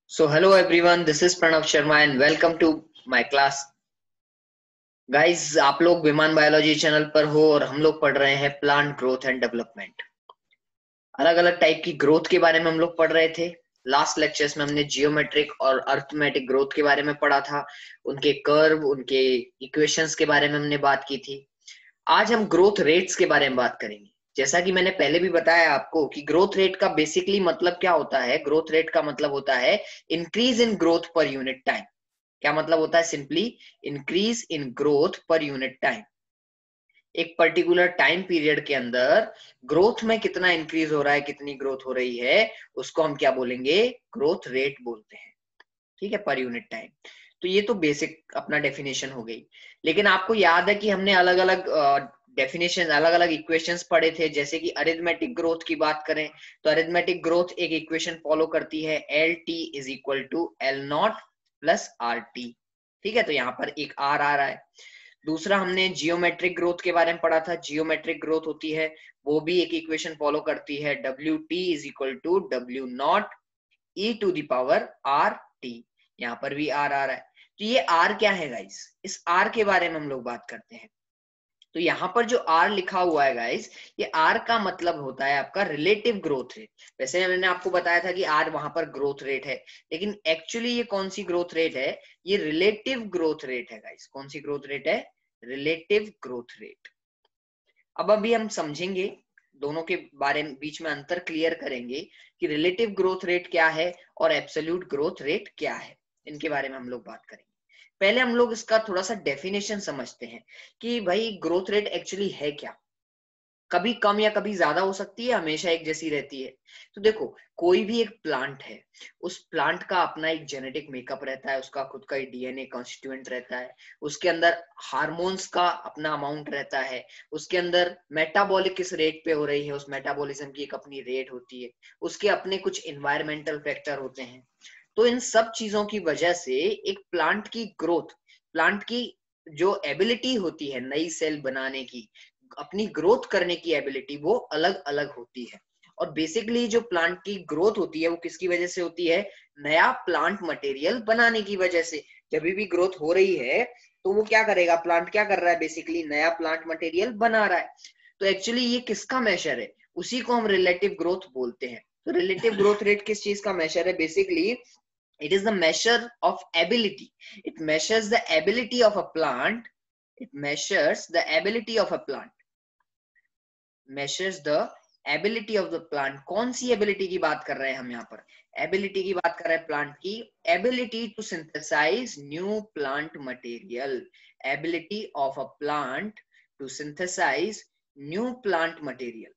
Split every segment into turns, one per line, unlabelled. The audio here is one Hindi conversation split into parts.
So hello everyone, this is Pranav Sharma and welcome to my class. Guys, आप लोग विमान बायोलॉजी चैनल पर हो और हम लोग पढ़ रहे हैं प्लांट ग्रोथ एंड डेवलपमेंट। अलग अलग टाइप की ग्रोथ के बारे में हम लोग पढ़ रहे थे। लास्ट लेक्चर्स में हमने जियोमेट्रिक और अर्थमेटिक ग्रोथ के बारे में पढ़ा था, उनके कर्व, उनके इक्वेशंस के बारे में हमने बात की थी। आज हम ग्रोथ रेट्स के बारे में बात करेंगे। जैसा कि मैंने पहले भी बताया आपको कि ग्रोथ रेट का बेसिकली मतलब क्या होता है। ग्रोथ रेट का मतलब होता है increase in growth per unit time. क्या मतलब होता है? Simply increase in growth per unit time. एक पर्टिकुलर टाइम पीरियड के अंदर ग्रोथ में कितना इंक्रीज हो रहा है, कितनी ग्रोथ हो रही है, उसको हम क्या बोलेंगे? ग्रोथ रेट बोलते हैं। ठीक है, पर यूनिट टाइम। तो ये तो बेसिक अपना डेफिनेशन हो गई। लेकिन आपको याद है कि हमने अलग अलग डेफिनेशन, अलग अलग इक्वेशंस पढ़े थे। जैसे कि अरिथमेटिक ग्रोथ की बात करें तो अरिथमेटिक ग्रोथ एक इक्वेशन फॉलो करती है, L T is equal to L not plus R T. ठीक है, तो यहाँ पर एक आर आ रहा है। दूसरा, हमने जियोमेट्रिक ग्रोथ के बारे में पढ़ा था। जियोमेट्रिक ग्रोथ होती है, वो भी एक इक्वेशन फॉलो करती है, W T is equal to W not E to the power R T. यहाँ पर भी आर आ रहा है। तो ये आर क्या है गाइस? इस आर के बारे में हम लोग बात करते हैं। तो यहाँ पर जो आर लिखा हुआ है गाइस, ये आर का मतलब होता है आपका रिलेटिव ग्रोथ रेट। वैसे मैंने आपको बताया था कि आर वहां पर ग्रोथ रेट है, लेकिन एक्चुअली ये कौन सी ग्रोथ रेट है? ये रिलेटिव ग्रोथ रेट है गाइस। कौन सी ग्रोथ रेट है? Relative growth rate. अब अभी हम समझेंगे दोनों के बारे में, बीच में अंतर क्लियर करेंगे कि रिलेटिव ग्रोथ रेट क्या है और एब्सोल्यूट ग्रोथ रेट क्या है। इनके बारे में हम लोग बात करेंगे। पहले हम लोग इसका थोड़ा सा डेफिनेशन समझते हैं कि भाई ग्रोथ रेट एक्चुअली है क्या। कभी कम या कभी ज्यादा हो सकती है, हमेशा एक जैसी रहती है। तो देखो, कोई भी एक प्लांट है, उस प्लांट का अपना एक जेनेटिक मेकअप रहता है, उसका खुद का डीएनए कॉन्स्टिट्यूएंट रहता है, उसके अंदर हार्मोन्स का अपना अमाउंट रहता है, उसके अंदर मेटाबॉलिक किस रेट पे हो रही है, उस मेटाबॉलिज्म की एक अपनी रेट होती है, उसके अपने कुछ इन्वायरमेंटल फैक्टर होते हैं। तो इन सब चीजों की वजह से एक प्लांट की ग्रोथ, प्लांट की जो एबिलिटी होती है नई सेल बनाने की, अपनी ग्रोथ करने की एबिलिटी, वो अलग अलग होती है। और बेसिकली जो प्लांट की ग्रोथ होती है वो किसकी वजह से होती है? नया प्लांट मटेरियल बनाने की वजह से। जब भी ग्रोथ हो रही है तो वो क्या करेगा? प्लांट क्या कर रहा है? बेसिकली नया प्लांट मटेरियल बना रहा है। तो एक्चुअली ये किसका मेजर है? उसी को हम रिलेटिव ग्रोथ बोलते हैं। तो रिलेटिव ग्रोथ रेट किस चीज का मेजर है? Basically it is the measure of ability. It measures the ability of a plant. It measures the ability of a plant. Measures the ability of the plant. कौन सी एबिलिटी की बात कर रहे हैं हम यहाँ पर? एबिलिटी की बात कर रहे हैं प्लांट की। Ability to synthesize new plant material. Ability of a plant to synthesize new plant material.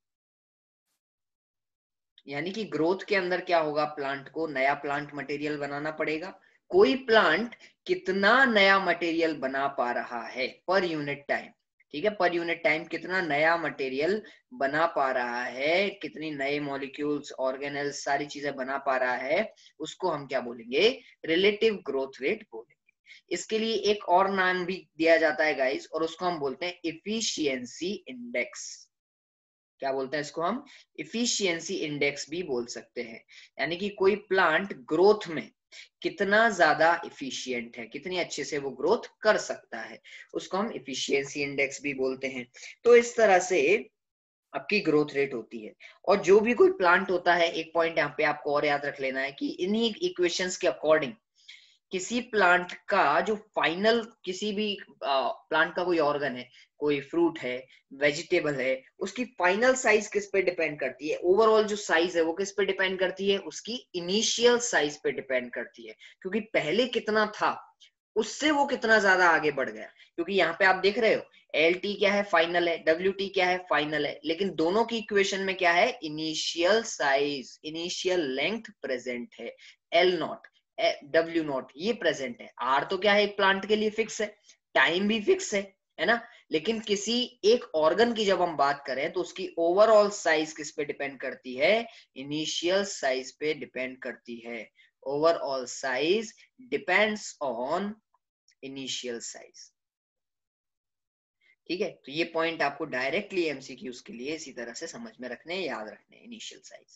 यानी कि ग्रोथ के अंदर क्या होगा? प्लांट को नया प्लांट मटेरियल बनाना पड़ेगा। कोई प्लांट कितना नया मटेरियल बना पा रहा है पर यूनिट टाइम। ठीक है, पर यूनिट टाइम कितना नया मटेरियल बना पा रहा है, कितनी नए मॉलिक्यूल्स, ऑर्गेनेल्स, सारी चीजें बना पा रहा है, उसको हम क्या बोलेंगे? रिलेटिव ग्रोथ रेट बोलेंगे। इसके लिए एक और नाम भी दिया जाता है गाइस, और उसको हम बोलते हैं इफिशियंसी इंडेक्स। क्या बोलते हैं इसको हम? इफिशियंसी इंडेक्स भी बोल सकते हैं। यानी कि कोई प्लांट ग्रोथ में कितना ज्यादा इफिशियंट है, कितनी अच्छे से वो ग्रोथ कर सकता है, उसको हम इफिशियंसी इंडेक्स भी बोलते हैं। तो इस तरह से आपकी ग्रोथ रेट होती है। और जो भी कोई प्लांट होता है, एक पॉइंट यहाँ पे आपको और याद रख लेना है कि इन्हीं इक्वेशंस के अकॉर्डिंग किसी प्लांट का जो फाइनल, किसी भी प्लांट का कोई ऑर्गन है, कोई फ्रूट है, वेजिटेबल है, उसकी फाइनल साइज किस पे डिपेंड करती है? ओवरऑल जो साइज है वो किस पे डिपेंड करती है? उसकी इनिशियल साइज पे डिपेंड करती है। क्योंकि पहले कितना था उससे वो कितना ज्यादा आगे बढ़ गया। क्योंकि यहाँ पे आप देख रहे हो, एल टी क्या है? फाइनल है। डब्ल्यू टी क्या है? फाइनल है। लेकिन दोनों की इक्वेशन में क्या है? Initial size, initial length present है। एल नॉट, डब्ल्यू नॉट ये प्रेजेंट है। आर तो क्या है? एक प्लांट के लिए फिक्स है, टाइम भी फिक्स है ना। लेकिन किसी एक ऑर्गन की जब हम बात करें तो उसकी ओवरऑल साइज किस पे डिपेंड करती है? इनिशियल साइज पे डिपेंड करती है। Overall size depends on initial size. ठीक है, तो ये पॉइंट आपको डायरेक्टली एमसीक्यूज के लिए इसी तरह से समझ में रखने, याद रखने। इनिशियल साइज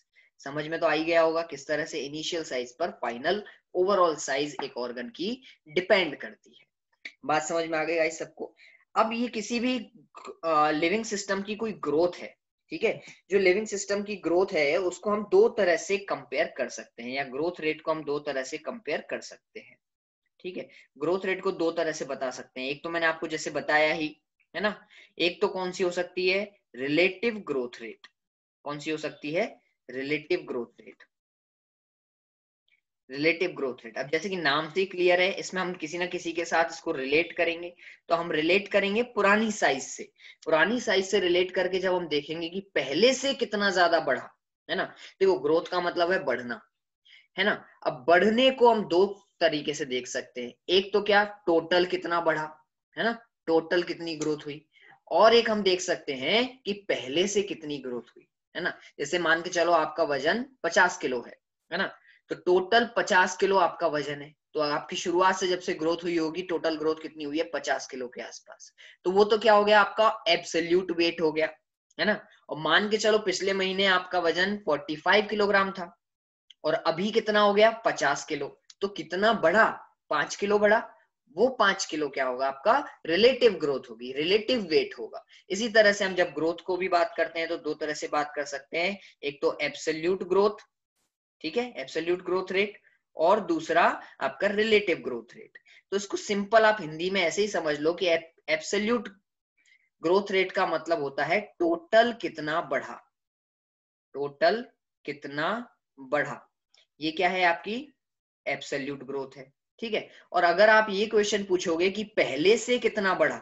समझ में तो आ ही गया होगा किस तरह से इनिशियल साइज पर फाइनल ओवरऑल साइज एक ऑर्गन की डिपेंड करती है। बात समझ में आ गई गाइस सबको। अब ये किसी भी लिविंग सिस्टम की कोई ग्रोथ है, ठीक है, जो लिविंग सिस्टम की ग्रोथ है उसको हम दो तरह से कंपेयर कर सकते हैं, या ग्रोथ रेट को हम दो तरह से कंपेयर कर सकते हैं, ठीक है। ग्रोथ रेट को दो तरह से बता सकते हैं, एक तो मैंने आपको जैसे बताया ही है ना, एक तो कौन सी हो सकती है, रिलेटिव ग्रोथ रेट। कौन सी हो सकती है, relative growth rate. Relative growth rate, अब जैसे कि नाम से क्लियर है, इसमें हम किसी ना किसी के साथ इसको रिलेट करेंगे, तो हम रिलेट करेंगे पुरानी साइज से। पुरानी साइज से रिलेट करके जब हम देखेंगे कि पहले से कितना ज्यादा बढ़ा, है ना, देखो ग्रोथ का मतलब है बढ़ना, है ना। अब बढ़ने को हम दो तरीके से देख सकते हैं, एक तो क्या, टोटल कितना बढ़ा, है ना, टोटल कितनी ग्रोथ हुई, और एक हम देख सकते हैं कि पहले से कितनी ग्रोथ हुई, है ना। जैसे मान के चलो आपका वजन 50 किलो है ना, तो टोटल 50 किलो आपका वजन है, तो आपकी शुरुआत से जब से ग्रोथ हुई होगी, टोटल ग्रोथ कितनी हुई है, 50 किलो के आसपास। तो वो तो क्या हो गया, आपका एब्सोल्यूट वेट हो गया, है ना। और मान के चलो पिछले महीने आपका वजन 45 किलोग्राम था, और अभी कितना हो गया, 50 किलो, तो कितना बढ़ा, 5 किलो बढ़ा। वो 5 किलो क्या होगा, आपका रिलेटिव ग्रोथ होगी, रिलेटिव वेट होगा। इसी तरह से हम जब ग्रोथ को भी बात करते हैं तो दो तरह से बात कर सकते हैं, एक तो एब्सोल्यूट ग्रोथ, ठीक है, एब्सोल्यूट ग्रोथ रेट, और दूसरा आपका रिलेटिव ग्रोथ रेट। तो इसको सिंपल आप हिंदी में ऐसे ही समझ लो कि एब्सोल्यूट ग्रोथ रेट का मतलब होता है टोटल कितना बढ़ा, टोटल कितना बढ़ा, ये क्या है, आपकी एब्सोल्यूट ग्रोथ है, ठीक है। और अगर आप ये क्वेश्चन पूछोगे कि पहले से कितना बढ़ा,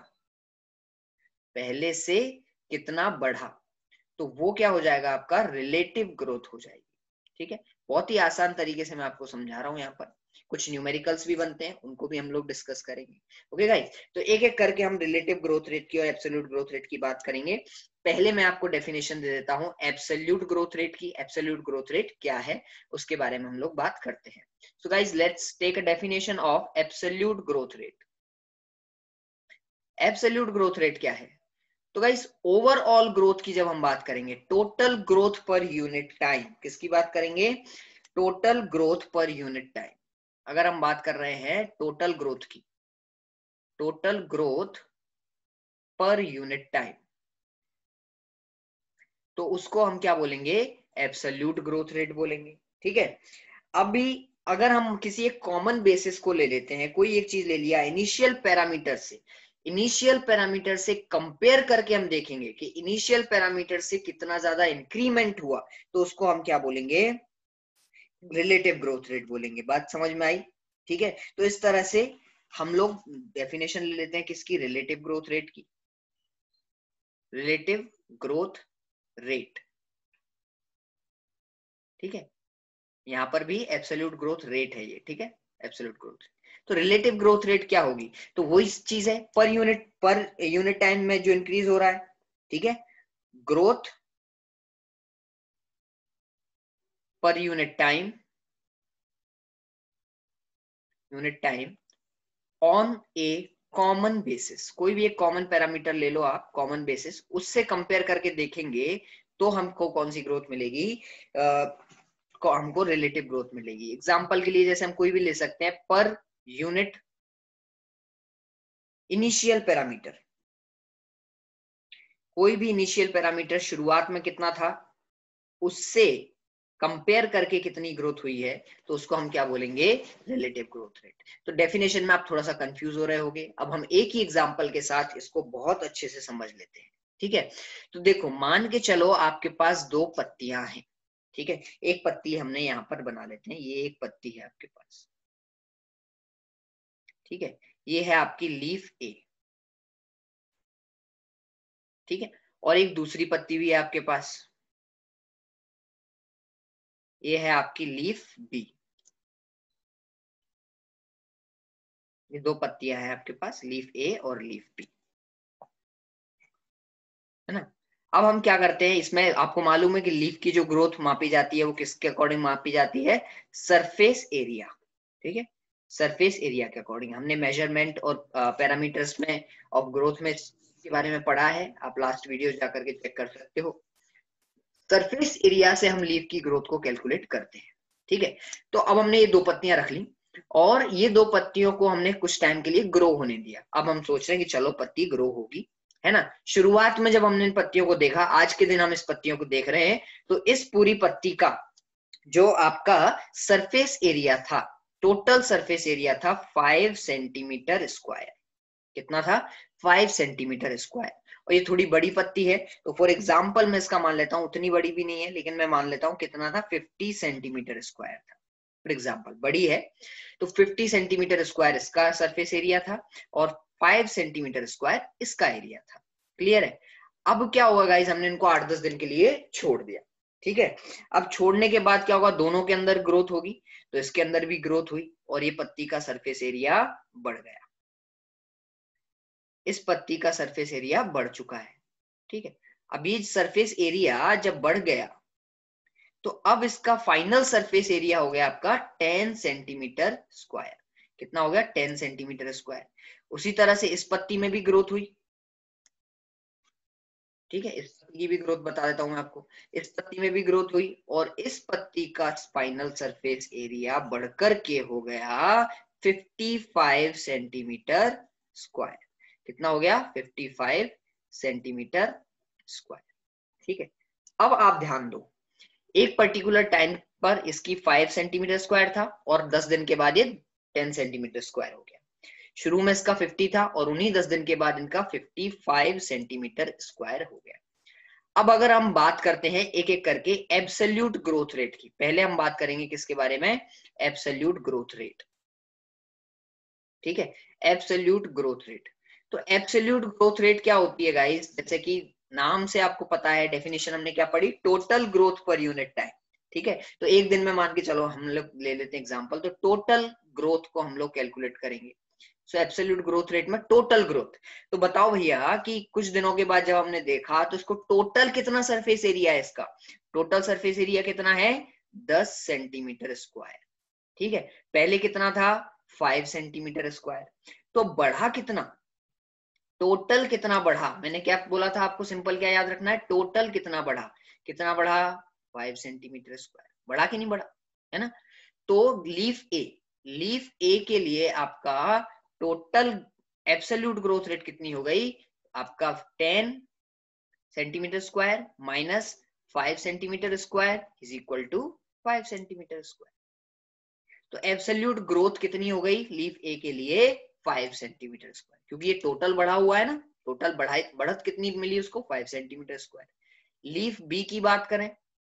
पहले से कितना बढ़ा, तो वो क्या हो जाएगा, आपका रिलेटिव ग्रोथ हो जाएगी, ठीक है। बहुत ही आसान तरीके से मैं आपको समझा रहा हूं, यहाँ पर कुछ न्यूमेरिकल्स भी बनते हैं, उनको भी हम लोग डिस्कस करेंगे। ओके गाइस, तो एक एक करके हम रिलेटिव ग्रोथ रेट की और एब्सोल्यूट ग्रोथ रेट की बात करेंगे। पहले मैं आपको डेफिनेशन दे देता हूं एब्सोल्यूट ग्रोथ रेट की। एब्सोल्यूट ग्रोथ रेट क्या है उसके बारे में हम लोग बात करते हैं। So guys, let's take a definition of absolute growth rate. Absolute growth rate क्या है, तो गाइस ओवरऑल ग्रोथ की जब हम बात करेंगे, total growth per unit time, किसकी बात करेंगे, total growth per unit time. अगर हम बात कर रहे हैं टोटल ग्रोथ की, total growth per unit time, तो उसको हम क्या बोलेंगे, एब्सोल्यूट ग्रोथ रेट बोलेंगे, ठीक है। अभी अगर हम किसी एक कॉमन बेसिस को ले लेते हैं, कोई एक चीज ले लिया इनिशियल पैरामीटर से, इनिशियल पैरामीटर से कंपेयर करके हम देखेंगे कि इनिशियल पैरामीटर से कितना ज्यादा इंक्रीमेंट हुआ, तो उसको हम क्या बोलेंगे, रिलेटिव ग्रोथ रेट बोलेंगे। बात समझ में आई, ठीक है। तो इस तरह से हम लोग डेफिनेशन ले लेते हैं किसकी, रिलेटिव ग्रोथ रेट की, रिलेटिव ग्रोथ रेट, ठीक है। यहाँ पर भी एब्सोल्यूट ग्रोथ रेट है ये, ठीक है, एब्सोल्यूट ग्रोथ। तो रिलेटिव ग्रोथ रेट क्या होगी, तो वही चीज है, पर यूनिट टाइम में जो इंक्रीज हो रहा है, ठीक है, growth per unit time, unit time on a common basis. कोई भी एक कॉमन पैरामीटर ले लो आप, कॉमन बेसिस, उससे कंपेयर करके देखेंगे तो हमको कौन सी ग्रोथ मिलेगी, हमको रिलेटिव ग्रोथ मिलेगी। एग्जांपल के लिए जैसे हम कोई भी ले सकते हैं, पर यूनिट इनिशियल पैरामीटर, कोई भी इनिशियल पैरामीटर शुरुआत में कितना था, उससे कंपेयर करके कितनी ग्रोथ हुई है, तो उसको हम क्या बोलेंगे, रिलेटिव ग्रोथ रेट। तो डेफिनेशन में आप थोड़ा सा कंफ्यूज हो रहे होंगे, अब हम एक ही एग्जांपल के साथ इसको बहुत अच्छे से समझ लेते हैं, ठीक है। तो देखो मान के चलो आपके पास दो पत्तियां हैं, ठीक है, एक पत्ती हमने यहाँ पर बना लेते हैं, ये एक पत्ती है आपके पास, ठीक है, ये है आपकी लीफ ए, ठीक है, और एक दूसरी पत्ती भी है आपके पास, ये है आपकी लीफ बी। ये दो पत्तियां हैं आपके पास, लीफ ए और लीफ बी, है ना। अब हम क्या करते हैं, इसमें आपको मालूम है कि लीफ की जो ग्रोथ मापी जाती है वो किसके अकॉर्डिंग मापी जाती है, सरफेस एरिया, ठीक है, सरफेस एरिया के अकॉर्डिंग। हमने मेजरमेंट और पैरामीटर्स में ऑफ ग्रोथ में के बारे में पढ़ा है, आप लास्ट वीडियो जाकर के चेक कर सकते हो। सरफेस एरिया से हम लीफ की ग्रोथ को कैलकुलेट करते हैं। ठीक है, तो अब हमने ये 2 पत्तियां रख ली और ये 2 पत्तियों को हमने कुछ टाइम के लिए ग्रो होने दिया। अब हम सोच रहे हैं कि चलो पत्ती ग्रो होगी, है ना। शुरुआत में जब हमने इन पत्तियों को देखा, आज के दिन हम इस पत्तियों को देख रहे हैं, तो इस पूरी पत्ती का जो आपका सरफेस एरिया था, टोटल सरफेस एरिया था 5 सेंटीमीटर स्क्वायर। कितना था? 5 सेंटीमीटर स्क्वायर। और ये थोड़ी बड़ी पत्ती है, तो फॉर एग्जाम्पल मैं इसका मान लेता हूं, उतनी बड़ी भी नहीं है, लेकिन मैं मान लेता हूं कितना था, 50 सेंटीमीटर स्क्वायर था। फॉर एग्जाम्पल बड़ी है, तो 50 सेंटीमीटर स्क्वायर इसका सरफेस एरिया था और 5 सेंटीमीटर स्क्वायर इसका एरिया था। क्लियर है? अब क्या होगा गाइस, हमने इनको 8-10 दिन के लिए छोड़ दिया। ठीक है, अब छोड़ने के बाद क्या होगा, दोनों के अंदर ग्रोथ होगी, तो इसके अंदर भी ग्रोथ हुई और ये पत्ती का सरफेस एरिया बढ़ गया। इस पत्ती का सरफेस एरिया बढ़ चुका है। ठीक है, अब ये सरफेस एरिया जब बढ़ गया, तो अब इसका फाइनल सरफेस एरिया हो गया आपका 10 सेंटीमीटर स्क्वायर। कितना हो गया? 10 सेंटीमीटर स्क्वायर। उसी तरह से इस पत्ती में भी ग्रोथ हुई। ठीक है, इस पत्ती की भी ग्रोथ बता देता हूं मैं आपको। इस पत्ती में भी ग्रोथ हुई और इस पत्ती का फाइनल सरफेस एरिया बढ़कर के हो गया 55 सेंटीमीटर स्क्वायर। कितना हो गया? 55 सेंटीमीटर स्क्वायर। ठीक है, अब आप ध्यान दो, एक पर्टिकुलर टाइम पर इसकी 5 सेंटीमीटर स्क्वायर था और 10 दिन के बाद ये 10 सेंटीमीटर स्क्वायर हो गया। शुरू में इसका 50 था और उन्हीं 10 दिन के बाद इनका 55 सेंटीमीटर स्क्वायर हो गया। अब अगर हम बात करते हैं एक एक करके एब्सोल्यूट ग्रोथ रेट की, पहले हम बात करेंगे किसके बारे में? Absolute growth rate. ठीक है, एब्सोल्यूट ग्रोथ रेट। तो एब्सोल्यूट ग्रोथ रेट क्या होती है गाइस? जैसे कि नाम से आपको पता है, डेफिनेशन हमने क्या पढ़ी? Total growth per unit time. ठीक है, तो एक दिन में मान के चलो हम लोग ले लेते हैं एग्जांपल, तो टोटल ग्रोथ को हम लोग कैलकुलेट करेंगे। सो एब्सोल्यूट ग्रोथ रेट में टोटल ग्रोथ। तो बताओ भैया कि कुछ दिनों के बाद जब हमने देखा तो इसको टोटल कितना सरफेस एरिया है? इसका टोटल सरफेस एरिया कितना है? 10 सेंटीमीटर स्क्वायर। ठीक है, पहले कितना था? 5 सेंटीमीटर स्क्वायर। तो बढ़ा कितना? टोटल कितना बढ़ा? मैंने क्या बोला था आपको? सिंपल क्या याद रखना है? टोटल कितना बढ़ा? कितना बढ़ा? 5 सेंटीमीटर स्क्वायर। बढ़ा कि नहीं बढ़ा? है ना। तो लीफ ए के लिए आपका टोटल एब्सोल्यूट ग्रोथ रेट कितनी हो गई? आपका 10 centimetre square minus 5 centimetre square is equal to 5 centimetre square. तो एब्सोल्यूट ग्रोथ कितनी हो गई लीफ ए के लिए? 5 सेंटीमीटर स्क्वायर, क्योंकि ये टोटल बढ़ा हुआ है ना। टोटल बढ़त कितनी मिली उसको? 5 सेंटीमीटर स्क्वायर। लीफ बी की बात करें,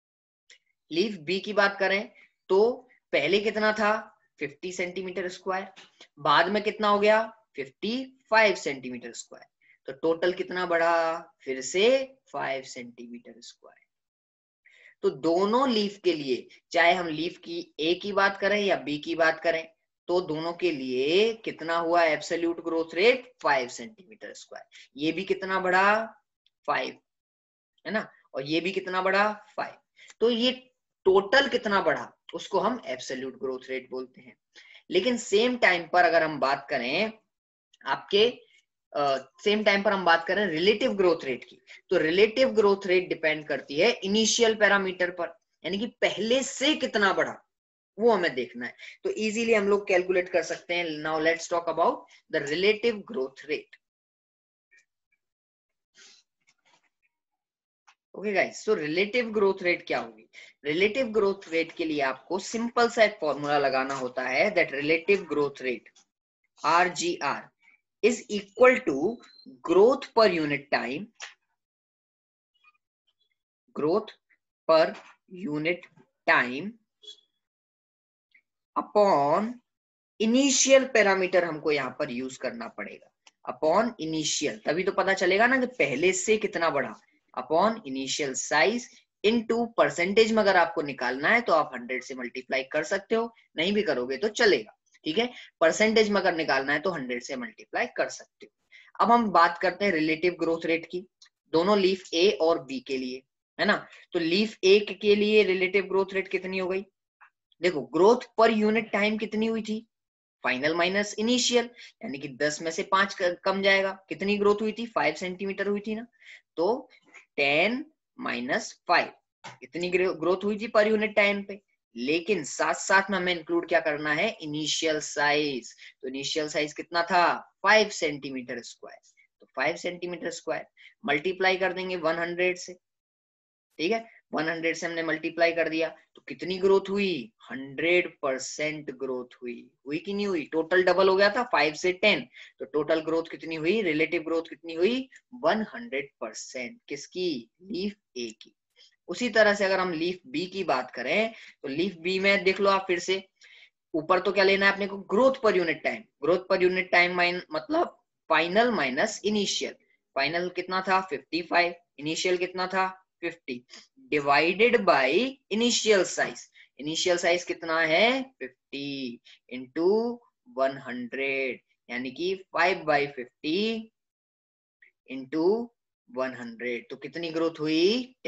लीफ बी की बात करें तो पहले कितना था? 50 सेंटीमीटर स्क्वायर। बाद में कितना हो गया? 55 सेंटीमीटर स्क्वायर। तो टोटल कितना बढ़ा? फिर से 5 सेंटीमीटर स्क्वायर। तो दोनों लीफ के लिए, चाहे हम लीफ की ए की बात करें या बी की बात करें, तो दोनों के लिए कितना हुआ absolute growth rate? 5 centimetre square. ये भी कितना बढ़ा? 5, है ना, और ये भी कितना बढ़ा? 5। तो ये टोटल कितना बढ़ा उसको हम एब्सोल्यूट ग्रोथ रेट बोलते हैं। लेकिन सेम टाइम पर अगर हम बात करें आपके सेम टाइम पर हम बात करें रिलेटिव ग्रोथ रेट की, तो रिलेटिव ग्रोथ रेट डिपेंड करती है इनिशियल पैरामीटर पर, यानी कि पहले से कितना बढ़ा वो हमें देखना है। तो इजीली हम लोग कैलकुलेट कर सकते हैं। Now let's talk about the relative growth rate. Okay guys, so relative growth rate क्या होगी? रिलेटिव ग्रोथ रेट के लिए आपको सिंपल सा एक फॉर्मूला लगाना होता है, that relative growth rate RGR is equal to growth per unit time, growth per unit time upon initial parameter. हमको यहां पर यूज करना पड़ेगा अपॉन इनिशियल, तभी तो पता चलेगा ना कि पहले से कितना बढ़ा। Upon initial size into percentage में अगर आपको निकालना है तो आप 100 से मल्टीप्लाई कर सकते हो, नहीं भी करोगे तो चलेगा। ठीक है, परसेंटेज में अगर निकालना है तो 100 से मल्टीप्लाई कर सकते हो। अब हम बात करते हैं रिलेटिव ग्रोथ रेट की, दोनों लीफ ए और बी के लिए, है ना। तो लीफ ए के लिए रिलेटिव ग्रोथ रेट कितनी हो गई? देखो, ग्रोथ पर यूनिट टाइम कितनी हुई थी? फाइनल माइनस इनिशियल, यानी कि 10 में से 5 कम जाएगा। कितनी ग्रोथ हुई थी? 5 सेंटीमीटर हुई थी ना। तो 10 माइनस 5, इतनी ग्रोथ हुई थी पर यूनिट टाइम पे, लेकिन साथ साथ में हमें इंक्लूड क्या करना है, इनिशियल साइज। तो इनिशियल साइज कितना था, 5 सेंटीमीटर स्क्वायर। तो 5 सेंटीमीटर स्क्वायर मल्टीप्लाई कर देंगे 100 से, ठीक है, 100 से हमने मल्टीप्लाई कर दिया तो कितनी ग्रोथ हुई, 100% ग्रोथ हुई कि नहीं हुई? टोटल डबल हो गया था 5 से 10, तो टोटल ग्रोथ कितनी हुई, रिलेटिव ग्रोथ कितनी हुई, 100%। किसकी, लीफ ए की। उसी तरह से अगर हम लीफ बी की बात करें तो लीफ बी में देख लो आप फिर से, ऊपर तो क्या लेना है अपने को, growth per unit time. Growth per unit time मतलब फाइनल माइनस इनिशियल। फाइनल कितना था 55, इनिशियल कितना था 50, divided by initial size. Initial size कितना है 50 इंटू 100, यानी कि 5/50 इंटू 100, तो कितनी ग्रोथ हुई,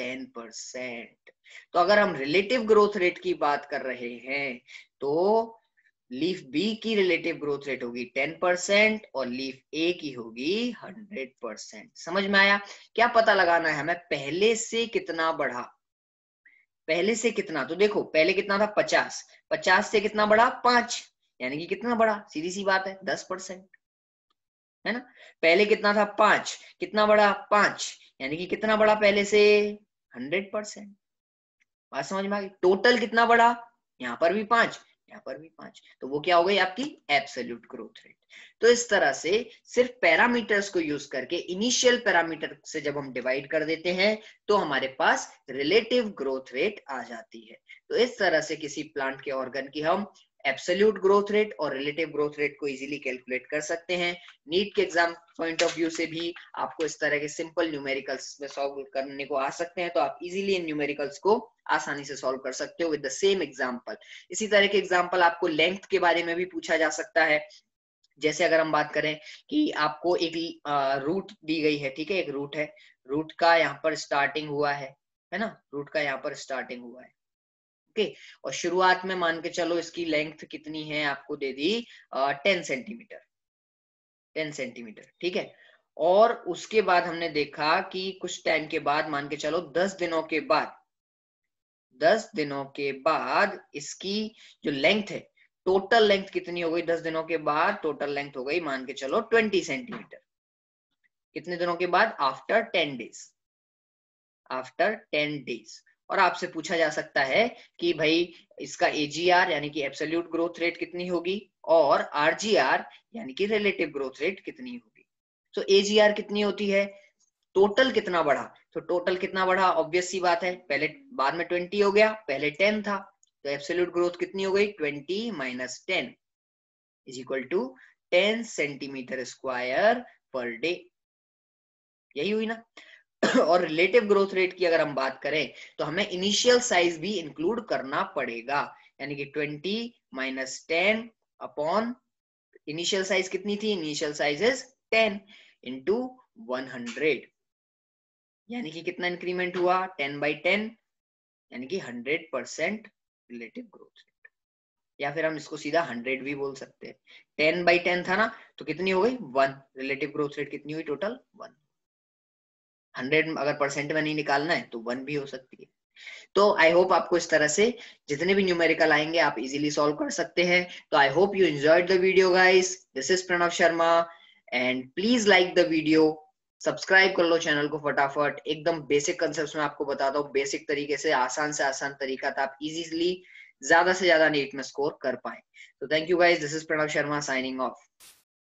10%। तो अगर हम रिलेटिव ग्रोथ रेट की बात कर रहे हैं तो लीफ बी की रिलेटिव ग्रोथ रेट होगी 10% और लीफ ए की होगी 100%। समझ में आया? क्या पता लगाना है हमें, पहले से कितना बढ़ा, पहले से कितना। तो देखो पहले कितना था 50, 50 से कितना बढ़ा 5, यानी कि कितना बढ़ा, सीधी सी बात है 10%, है ना। पहले कितना था 5, कितना बढ़ा 5, यानी कि कितना बढ़ा पहले से 100%। बात समझ में आ गई? टोटल कितना बढ़ा, यहाँ पर भी 5, यहाँ पर भी 5, तो वो क्या हो गई आपकी एब्सोल्यूट ग्रोथ रेट। तो इस तरह से सिर्फ पैरामीटर्स को यूज करके इनिशियल पैरामीटर से जब हम डिवाइड कर देते हैं तो हमारे पास रिलेटिव ग्रोथ रेट आ जाती है। तो इस तरह से किसी प्लांट के ऑर्गन की हम एब्सोल्यूट ग्रोथ रेट और रिलेटिव ग्रोथ रेट को इजीली कैलकुलेट कर सकते हैं। नीट के एग्जाम पॉइंट ऑफ व्यू से भी आपको इस तरह के सिंपल न्यूमेरिकल्स में सॉल्व करने को आ सकते हैं, तो आप इजीली इन न्यूमेरिकल्स को आसानी से सॉल्व कर सकते हो विद द सेम एग्जांपल। इसी तरह के एग्जांपल आपको लेंथ के बारे में भी पूछा जा सकता है। जैसे अगर हम बात करें कि आपको एक रूट दी गई है, ठीक है, एक रूट है, रूट का यहाँ पर स्टार्टिंग हुआ है ना, रूट का यहाँ पर स्टार्टिंग हुआ है, ओके, और शुरुआत में मान के चलो इसकी लेंथ कितनी है, आपको दे दी 10 सेंटीमीटर, 10 सेंटीमीटर, ठीक है। और उसके बाद हमने देखा कि कुछ टाइम के बाद, मान के चलो 10 दिनों के बाद, 10 दिनों के बाद इसकी जो लेंथ है, टोटल लेंथ कितनी हो गई 10 दिनों के बाद, टोटल लेंथ हो गई मान के चलो 20 सेंटीमीटर। कितने दिनों के बाद, आफ्टर 10 डेज, आफ्टर 10 डेज। और आपसे पूछा जा सकता है कि भाई इसका एजीआर यानी कि एब्सोल्यूट ग्रोथ रेट कितनी होगी और आरजीआर यानी कि रिलेटिव ग्रोथ रेट कितनी होगी। तो एजीआर कितनी होती है, टोटल कितना बढ़ा, तो टोटल कितना बढ़ा, ऑब्वियस सी बात है, पहले बाद में 20 हो गया, पहले 10 था, तो एब्सोल्यूट ग्रोथ कितनी हो गई 20 minus 10 is equal to 10 centimetre square per day, यही हुई ना। और रिलेटिव ग्रोथ रेट की अगर हम बात करें तो हमें इनिशियल साइज भी इंक्लूड करना पड़ेगा, यानी कि 20 माइनस 10 अपॉन इनिशियल साइज कितनी थी, इनिशियल साइज इज 10 इंटू 100, यानी कि कितना इंक्रीमेंट हुआ 10/10, यानी कि 100% रिलेटिव ग्रोथ रेट, या फिर हम इसको सीधा 100 भी बोल सकते हैं। 10/10 था ना, तो कितनी हो गई 1, रिलेटिव ग्रोथ रेट कितनी हुई टोटल 1। 100 अगर परसेंट में नहीं निकालना है तो 1 भी हो सकती है। तो आई होप आपको इस तरह से जितने भी न्यूमेरिकल आएंगे आप इजीली सॉल्व कर सकते हैं। तो I hope you enjoyed the video guys, this is Pranav Sharma and please like the video, subscribe कर लो चैनल को फटाफट। एकदम बेसिक कंसेप्ट में आपको बताता हूँ, बेसिक तरीके से आसान तरीका था, आप इजीली ज्यादा से ज्यादा नीट में स्कोर कर पाए। तो thank you guys, this is Pranav Sharma signing of.